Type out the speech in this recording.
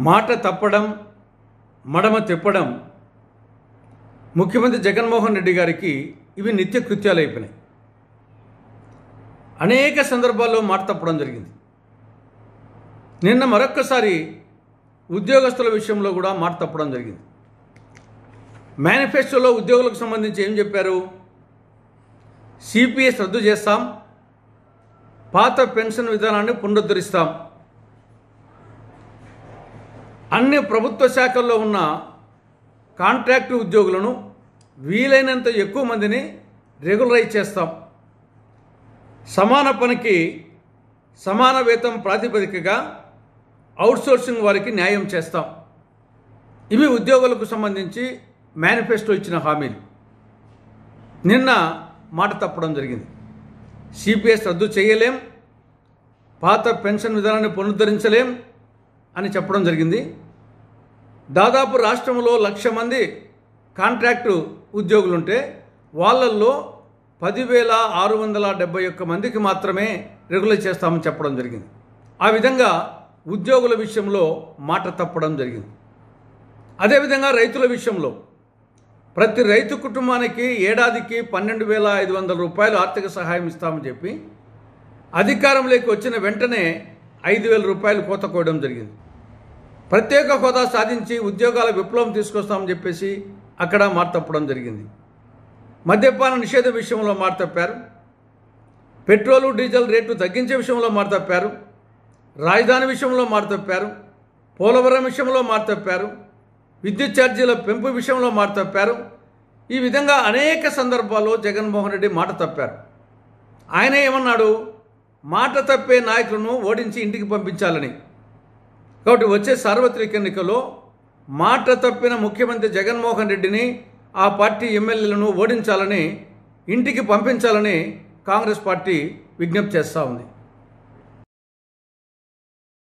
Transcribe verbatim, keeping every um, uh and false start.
మాట తప్పడం, మడమ తిప్పడం ముఖ్యమంత్రి జగన్మోహన్ రెడ్డి గారికి ఇవి నిత్య కృత్యాలు అయిపోయినాయి. అనేక సందర్భాల్లో మాట తప్పడం జరిగింది. నిన్న మరొక్కసారి ఉద్యోగస్తుల విషయంలో కూడా మాట తప్పడం జరిగింది. మేనిఫెస్టోలో ఉద్యోగులకు సంబంధించి ఏం చెప్పారు? సిపిఎస్ రద్దు చేస్తాం, పాత పెన్షన్ విధానాన్ని పునరుద్ధరిస్తాం, అన్ని ప్రభుత్వ శాఖల్లో ఉన్న కాంట్రాక్టు ఉద్యోగులను వీలైనంత ఎక్కువ మందిని రెగ్యులరైజ్ చేస్తాం, సమాన పనికి సమాన వేతనం ప్రాతిపదికగా అవుట్సోర్సింగ్ వారికి న్యాయం చేస్తాం. ఇవి ఉద్యోగులకు సంబంధించి మేనిఫెస్టో ఇచ్చిన హామీలు. నిన్న మాట తప్పడం జరిగింది. సిపిఎస్ రద్దు చేయలేం, పాత పెన్షన్ విధానాన్ని పునరుద్ధరించలేం అని చెప్పడం జరిగింది. దాదాపు రాష్ట్రంలో లక్ష మంది కాంట్రాక్టు ఉద్యోగులుంటే వాళ్ళల్లో పదివేల ఆరు వందల డెబ్బై ఒక్క మందికి మాత్రమే రెగ్యులర్ చేస్తామని చెప్పడం జరిగింది. ఆ విధంగా ఉద్యోగుల విషయంలో మాట తప్పడం జరిగింది. అదేవిధంగా రైతుల విషయంలో ప్రతి రైతు కుటుంబానికి ఏడాదికి పన్నెండు వేల ఐదు వందల రూపాయలు ఆర్థిక సహాయం ఇస్తామని చెప్పి అధికారంలోకి వచ్చిన వెంటనే ఐదు వేల రూపాయలు కోత కోయడం జరిగింది. ప్రత్యేక హోదా సాధించి ఉద్యోగాల విప్లవం తీసుకొస్తామని చెప్పేసి అక్కడ మాట తప్పడం జరిగింది. మద్యపాన నిషేధ విషయంలో మాట తప్పారు. పెట్రోలు డీజిల్ రేటు తగ్గించే విషయంలో మాట తప్పారు. రాజధాని విషయంలో మాట తప్పారు. పోలవరం విషయంలో మాట తప్పారు. విద్యుత్ ఛార్జీల పెంపు విషయంలో మాట తప్పారు. ఈ విధంగా అనేక సందర్భాల్లో జగన్మోహన్ రెడ్డి మాట తప్పారు. ఆయన ఏమన్నాడు? మాట తప్పే నాయకులను ఓడించి ఇంటికి పంపించాలని. కాబట్టి వచ్చే సార్వత్రిక ఎన్నికల్లో మాట తప్పిన ముఖ్యమంత్రి జగన్మోహన్ రెడ్డిని, ఆ పార్టీ ఎమ్మెల్యేలను ఓడించాలని, ఇంటికి పంపించాలని కాంగ్రెస్ పార్టీ విజ్ఞప్తి చేస్తూ ఉంది.